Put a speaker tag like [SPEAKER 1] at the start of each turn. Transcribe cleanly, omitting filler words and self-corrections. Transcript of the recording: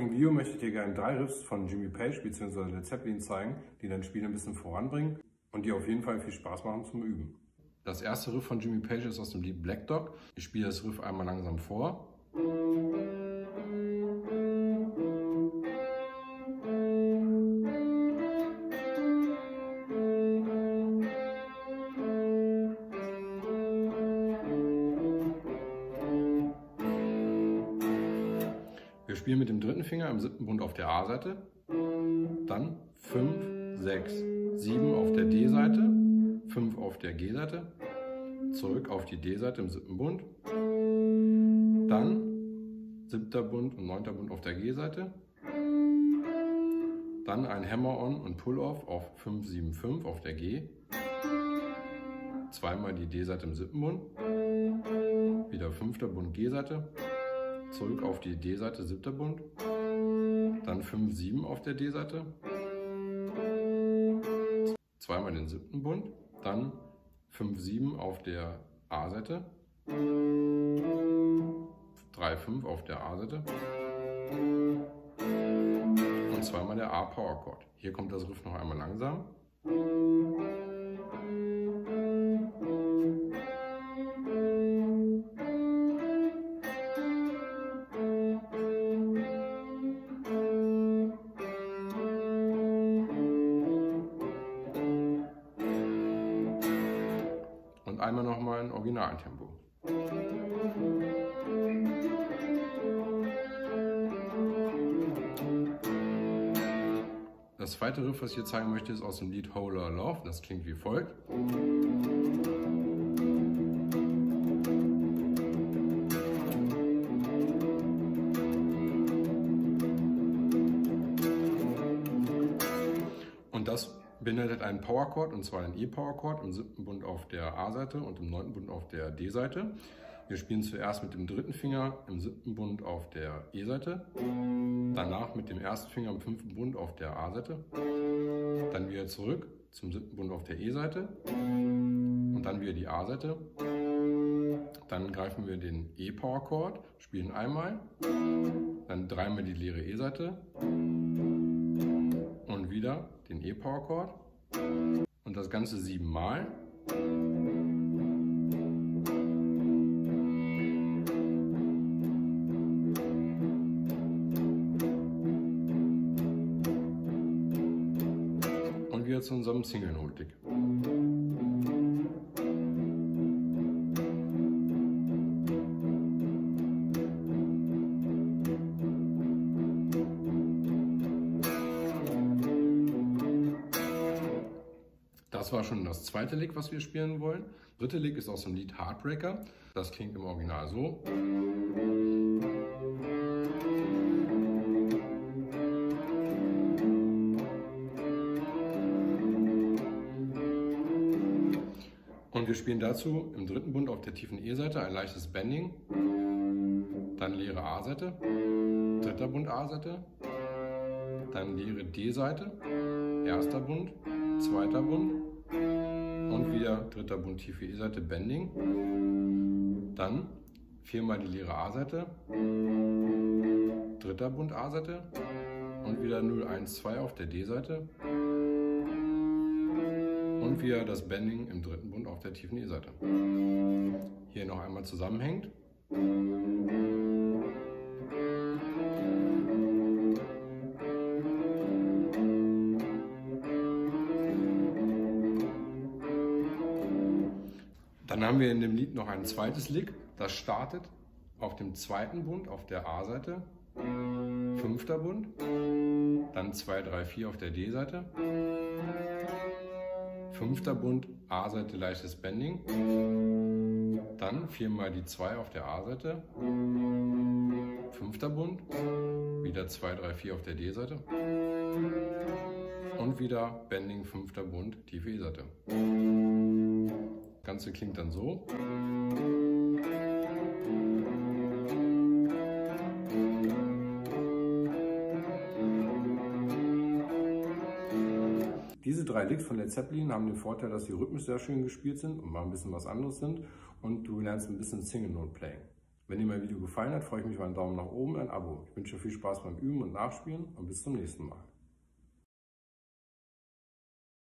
[SPEAKER 1] heutigen Video möchte ich dir gerne 3 Riffs von Jimmy Page bzw. Led Zeppelin zeigen, die dein Spiel ein bisschen voranbringen und die auf jeden Fall viel Spaß machen zum Üben. Das erste Riff von Jimmy Page ist aus dem Lied Black Dog. Ich spiele das Riff einmal langsam vor. Wir spielen mit dem dritten Finger im 7. Bund auf der A-Seite, dann 5, 6, 7 auf der D-Seite, 5 auf der G-Seite, zurück auf die D-Seite im 7. Bund, dann 7. Bund und 9. Bund auf der G-Seite, dann ein Hammer-On und Pull-Off auf 5, 7, 5 auf der G, zweimal die D-Seite im 7. Bund, wieder 5. Bund G-Seite, zurück auf die D-Seite, 7. Bund, dann 5, 7 auf der D-Seite, zweimal den 7. Bund, dann 5, 7 auf der A-Seite, 3, 5 auf der A-Seite und zweimal der A-Power-Chord. Hier kommt das Riff noch einmal langsam. Und einmal nochmal in Originaltempo. Das zweite Riff, was ich hier zeigen möchte, ist aus dem Lied Whole Lotta Love. Das klingt wie folgt. Und das beinhaltet einen Power-Chord, und zwar einen E-Power-Chord im 7. Bund auf der A-Seite und im 9. Bund auf der D-Seite. Wir spielen zuerst mit dem dritten Finger im 7. Bund auf der E-Seite, danach mit dem ersten Finger im 5. Bund auf der A-Seite, dann wieder zurück zum 7. Bund auf der E-Seite und dann wieder die A-Seite. Dann greifen wir den E-Power-Chord, spielen einmal, dann dreimal die leere E-Seite und wieder den E-Power-Chord und das Ganze 7 Mal. Und wieder zu unserem Single-Note-Lick. Das war schon das zweite Lick, was wir spielen wollen. Das dritte Lick ist aus dem Lied Heartbreaker. Das klingt im Original so. Und wir spielen dazu im 3. Bund auf der tiefen E-Seite ein leichtes Bending, dann leere A-Seite, 3. Bund A-Seite, dann leere D-Seite, 1. Bund, 2. Bund und wieder 3. Bund tiefe E-Seite, Bending, dann 4-mal die leere A-Seite, 3. Bund A-Seite und wieder 0, 1, 2 auf der D-Seite und wieder das Bending im 3. Bund auf der tiefen E-Seite. Hier noch einmal zusammenhängt. Dann haben wir in dem Lied noch ein zweites Lick, das startet auf dem 2. Bund auf der A-Seite, 5. Bund, dann 2, 3, 4 auf der D-Seite, 5. Bund A-Seite leichtes Bending, dann 4-mal die 2 auf der A-Seite, 5. Bund, wieder 2, 3, 4 auf der D-Seite und wieder Bending 5. Bund tiefe E-Seite. Das Ganze klingt dann so. Diese 3 Licks von Led Zeppelin haben den Vorteil, dass sie rhythmisch sehr schön gespielt sind und mal ein bisschen was anderes sind und du lernst ein bisschen Single Note Playing. Wenn dir mein Video gefallen hat, freue ich mich über einen Daumen nach oben und ein Abo. Ich wünsche viel Spaß beim Üben und Nachspielen und bis zum nächsten Mal.